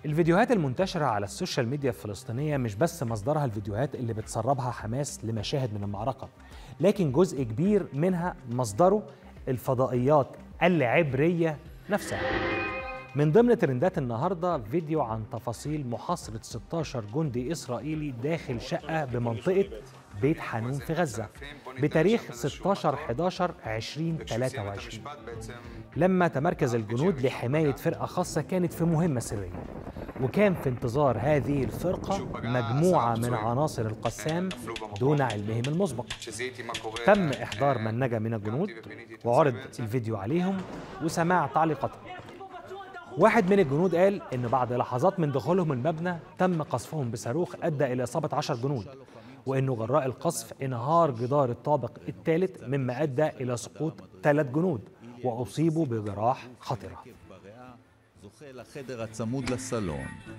الفيديوهات المنتشرة على السوشيال ميديا الفلسطينية مش بس مصدرها الفيديوهات اللي بتسربها حماس لمشاهد من المعركة، لكن جزء كبير منها مصدره الفضائيات العبرية نفسها. من ضمن ترندات النهاردة فيديو عن تفاصيل محاصرة 16 جندي إسرائيلي داخل شقة بمنطقة بيت حانون في غزة بتاريخ 16/11/2023، لما تمركز الجنود لحماية فرقة خاصة كانت في مهمة سرية، وكان في انتظار هذه الفرقة مجموعة من عناصر القسام دون علمهم المسبق. تم إحضار من نجا من الجنود وعرض الفيديو عليهم وسماع تعليقاتهم. واحد من الجنود قال إن بعد لحظات من دخولهم المبنى تم قصفهم بصاروخ أدى إلى إصابة 10 جنود، وإنه جراء القصف انهار جدار الطابق الثالث مما أدى إلى سقوط 3 جنود وأصيبوا بجراح خطرة.